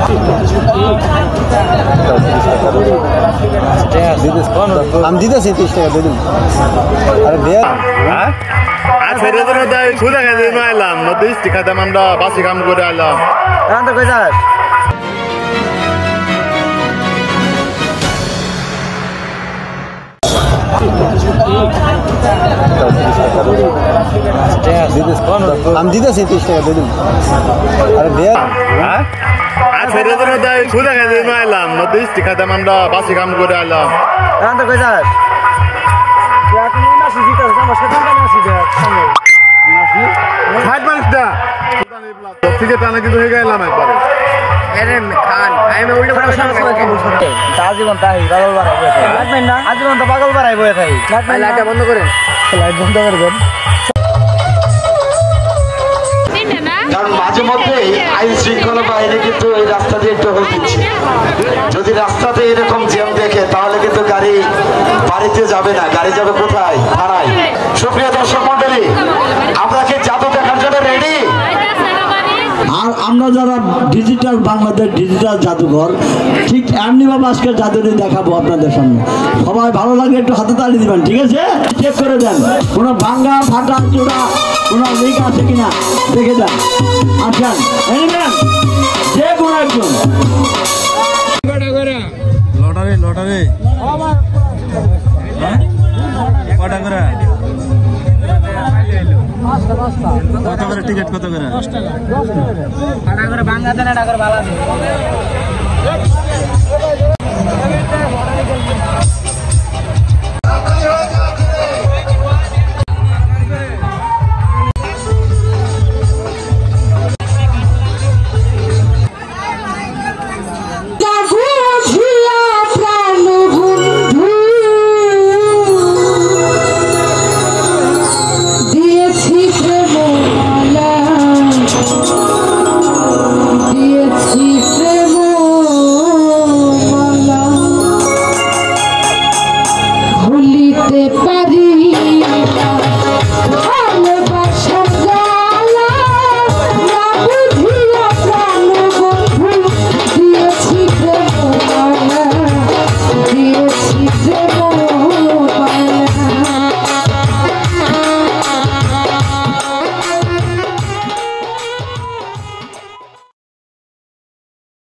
আমি দিতেছি 30 টাকা দিয়ে দিন। আরে ভাইয়া ছেড়ে দিন তাই সুদা খাইতে মাইলাম না 30 টাকা দাম আমরা বাসি কাম করে আইলাম। এখন তো কই যাস? আমি দিতেছি 30 টাকা দিয়ে দিন। আরে ভাইয়া ছেড়ে দিন তাই সুদা খাইতে মাইলাম না 30 টাকা দাম আমরা বাসি কাম করে আইলাম। এখন তো কই যাস? টানা কিন্তু হয়ে গেলাম একবারে। আজীবন তাই পাগল বাড়াই বয়ে থাকি লাগবেন না, আজীবন তো পাগল বাড়াই বয়ে থাকি লাগবেন। লাইটটা বন্ধ করেন, লাইট বন্ধ করবেন। কারণ মাঝে মধ্যে আইন শৃঙ্খলা বাহিনী কিন্তু এই রাস্তা দিয়ে টহল দিচ্ছে। যদি রাস্তাতে এরকম জ্যাম দেখে তাহলে কিন্তু গাড়ি বাড়িতে যাবে না, গাড়ি যাবে কোথায়? থানায়। সুপ্রিয় দর্শক মন্ডলী, আমরা কি জাদু দেখার জন্য রেডি? আর আমরা যারা ডিজিটাল বাংলাদেশ ডিজিটাল জাদুঘর, ঠিক এমনিভাবে আজকে জাদুটি দেখাবো আপনাদের সামনে। সবাই ভালো লাগে একটু হাতে তালি দিবেন, ঠিক আছে? চেক করে দেন কোনো ভাঙ্গা ফাটা চূড়া কোনো লিক আছে কিনা দেখে দেন। আসেন এনিম্যান যে কোনো একজন লটারি লটারি কটা করে? কত করে টিকিট? কত করে? 10 টাকা। 10 টাকা করে ভাঙা দেন, এটা করে ভালো দেন।